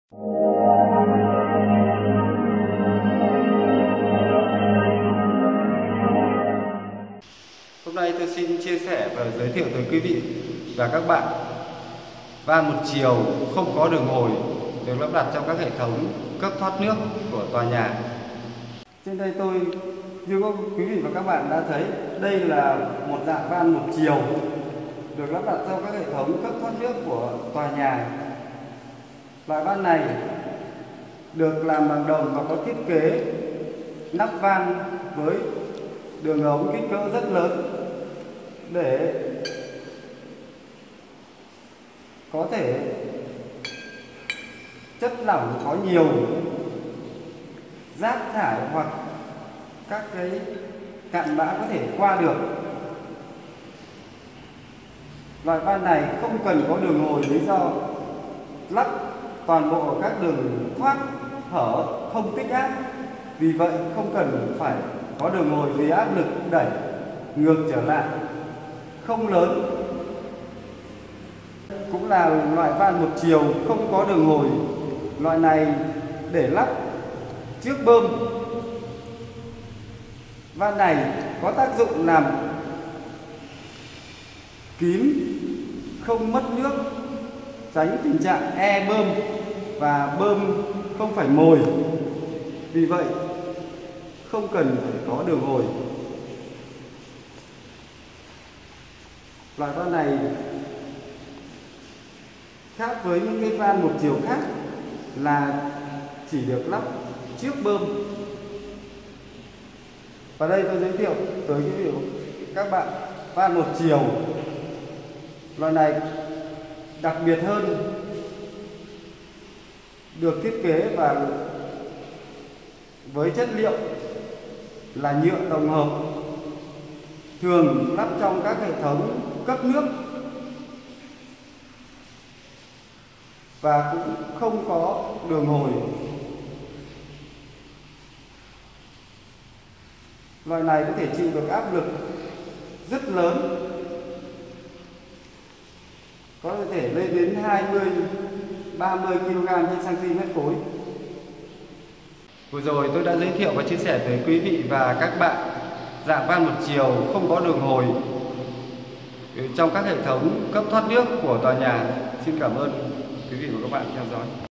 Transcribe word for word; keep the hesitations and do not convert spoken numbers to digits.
Hôm nay tôi xin chia sẻ và giới thiệu tới quý vị và các bạn van một chiều không có đường hồi được lắp đặt trong các hệ thống cấp thoát nước của tòa nhà. Trên đây tôi như các quý vị và các bạn đã thấy, đây là một dạng van một chiều được lắp đặt trong các hệ thống cấp thoát nước của tòa nhà. Loại van này được làm bằng đồng và có thiết kế nắp van với đường ống kích cỡ rất lớn để có thể chất lỏng có nhiều, rác thải hoặc các cái cặn bã có thể qua được. Loại van này không cần có đường hồi, lý do lắp toàn bộ ở các đường thoát hở không tích áp, vì vậy không cần phải có đường hồi vì áp lực đẩy ngược trở lại không lớn. Cũng là loại van một chiều không có đường hồi. Loại này để lắp trước bơm. Van này có tác dụng làm kín, không mất nước, tránh tình trạng e bơm và bơm không phải mồi. Vì vậy không cần phải có đường hồi. Loại van này khác với những cái van một chiều khác là chỉ được lắp trước bơm. Và đây tôi giới thiệu tới quý vị các bạn van một chiều. Loại này đặc biệt hơn, được thiết kế và với chất liệu là nhựa tổng hợp, thường lắp trong các hệ thống cấp nước và cũng không có đường hồi. Loại này có thể chịu được áp lực rất lớn, có thể lên đến hai mươi ba mươi ki lô gam trên cm khối. Vừa rồi tôi đã giới thiệu và chia sẻ tới quý vị và các bạn dạng van một chiều không có đường hồi trong các hệ thống cấp thoát nước của tòa nhà. Xin cảm ơn quý vị và các bạn theo dõi.